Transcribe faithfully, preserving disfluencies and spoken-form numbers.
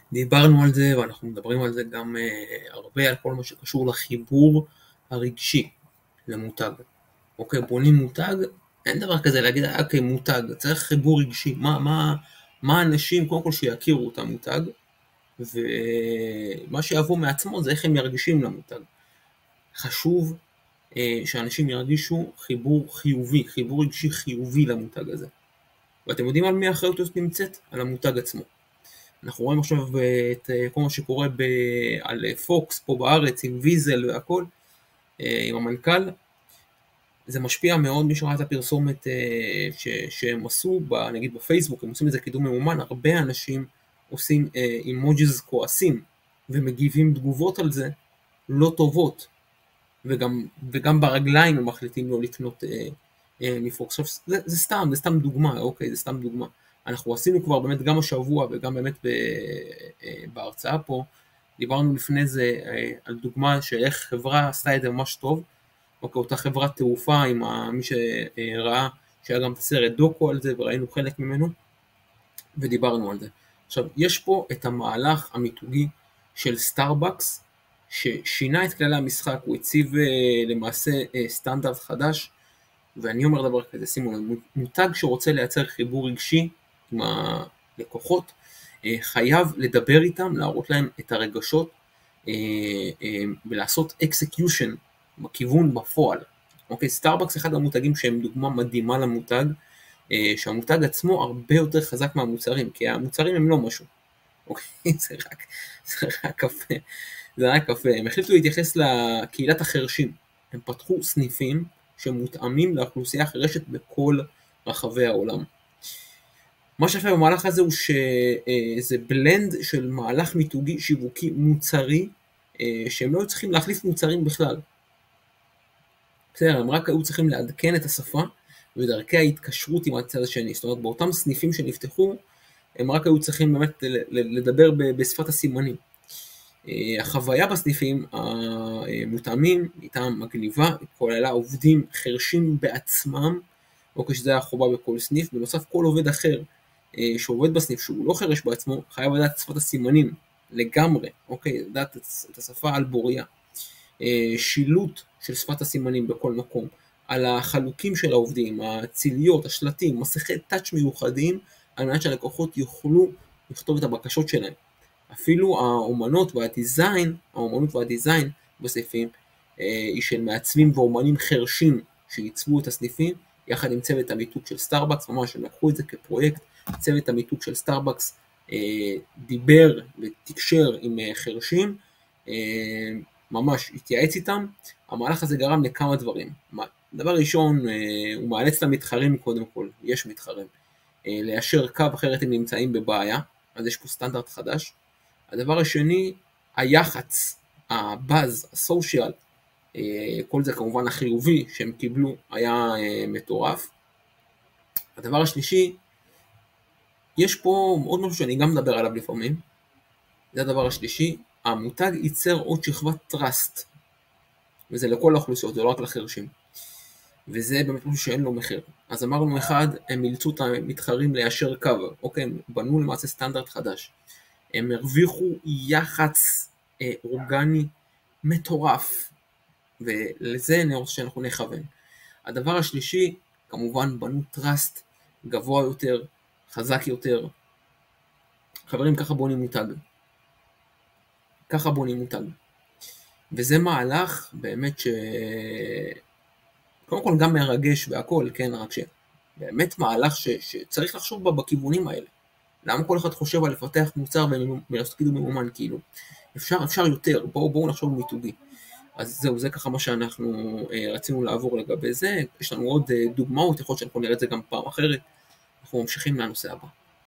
דיברנו על זה ואנחנו מדברים על זה גם uh, הרבה על כל מה שקשור לחיבור הרגשי למותג. אוקיי, בונים מותג, אין דבר כזה להגיד, אוקיי, מותג, צריך חיבור רגשי, מה, מה, מה אנשים, קודם כל שיכירו את המותג, ומה שיבוא מעצמו זה איך הם ירגישים למותג. חשוב uh, שאנשים ירגישו חיבור חיובי, חיבור רגשי חיובי למותג הזה. ואתם יודעים על מי האחריות הזאת נמצאת? על המותג עצמו. אנחנו רואים עכשיו את כל מה שקורה ב, על פוקס פה בארץ עם ויזל והכל, עם המנכ"ל. זה משפיע מאוד, מי שראה את הפרסומת ש, שהם עשו, ב, נגיד בפייסבוק, הם עושים את זה קידום ממומן, הרבה אנשים עושים אימוג'יז כועסים ומגיבים תגובות על זה לא טובות, וגם, וגם ברגליים הם מחליטים לא לקנות מפוקס. עכשיו, זה, זה סתם, זה סתם דוגמה, אוקיי, זה סתם דוגמה. אנחנו עשינו כבר באמת גם השבוע וגם באמת בהרצאה פה, דיברנו לפני זה על דוגמה של איך חברה עשתה את זה ממש טוב, אוקיי, אותה חברת תעופה עם מי שראה שהיה גם את הסרט דוקו על זה וראינו חלק ממנו ודיברנו על זה. עכשיו, יש פה את המהלך המיתוגי של סטארבקס ששינה את כללי המשחק, הוא הציב למעשה סטנדרט חדש, ואני אומר דבר כזה, שימו לנו, מותג שרוצה לייצר חיבור רגשי עם הלקוחות, חייב לדבר איתם, להראות להם את הרגשות, ולעשות execution בכיוון בפועל. אוקיי, סטארבקס אחד המותגים שהם דוגמה מדהימה למותג, שהמותג עצמו הרבה יותר חזק מהמוצרים, כי המוצרים הם לא משהו. אוקיי, זה רק, זה רק קפה, זה רק קפה. הם החליטו להתייחס לקהילת החרשים, הם פתחו סניפים, שמותאמים לאוכלוסייה חרשת בכל רחבי העולם. מה שיפה במהלך הזה הוא שזה בלנד של מהלך מיתוגי שיווקי מוצרי, שהם לא צריכים להחליף מוצרים בכלל. בסדר, הם רק היו צריכים לעדכן את השפה ודרכי ההתקשרות עם הצד השני. זאת אומרת, באותם סניפים שנפתחו, הם רק היו צריכים באמת לדבר בשפת הסימנים. החוויה בסניפים המותאמים איתם מגניבה, כוללה עובדים חרשים בעצמם, אוקיי, שזה החובה בכל סניף. בנוסף, כל עובד אחר שעובד בסניף שהוא לא חרש בעצמו, חייב לדעת שפת הסימנים לגמרי, אוקיי, לדעת את השפה על בוריה. שילוט של שפת הסימנים בכל מקום, על החלוקים של העובדים, הציליות, השלטים, מסכי טאץ' מיוחדים, על מנת שהלקוחות יוכלו לכתוב את הבקשות שלהם. אפילו האומנות והדיזיין, האומנות והדיזיין בסניפים, היא של מעצבים ואומנים חרשים שעיצבו את הסניפים, יחד עם צוות המיתוג של סטארבקס, ממש הם לקחו את זה כפרויקט, צוות המיתוג של סטארבקס דיבר ותקשר עם חרשים, ממש התייעץ איתם. המהלך הזה גרם לכמה דברים. דבר ראשון, הוא מאלץ את המתחרים קודם כל, יש מתחרים, ליישר קו, אחרת הם נמצאים בבעיה, אז יש פה סטנדרט חדש. הדבר השני, היח"צ, הבאז, הסושיאל, כל זה כמובן החיובי שהם קיבלו היה מטורף. הדבר השלישי, יש פה עוד משהו שאני גם מדבר עליו לפעמים, זה הדבר השלישי, המותג ייצר עוד שכבת טראסט, וזה לכל האוכלוסיות, זה לא רק לחרשים, וזה באמת משהו שאין לו מחיר. אז אמרנו אחד, הם אילצו את המתחרים ליישר קו, אוקיי, הם בנו למעשה סטנדרט חדש, הם הרוויחו יח"צ אה, אורגני מטורף, ולזה אני רוצה שאנחנו נכוון. הדבר השלישי, כמובן בנו טראסט גבוה יותר, חזק יותר. חברים, ככה בונים מותג. ככה בונים מותג. וזה מהלך באמת ש... קודם כל גם מרגש והכל, כן, רק שבאמת מהלך ש... שצריך לחשוב בה בכיוונים האלה. למה כל אחד חושב על לפתח מוצר ולעשות קידום ממומן, כאילו? אפשר, אפשר יותר, בואו, בואו נחשוב מיתוגי. אז זהו, זה ככה מה שאנחנו אה, רצינו לעבור לגבי זה. יש לנו עוד אה, דוגמאות, יכול להיות שאנחנו נראה את זה גם פעם אחרת. אנחנו ממשיכים לנושא הבא.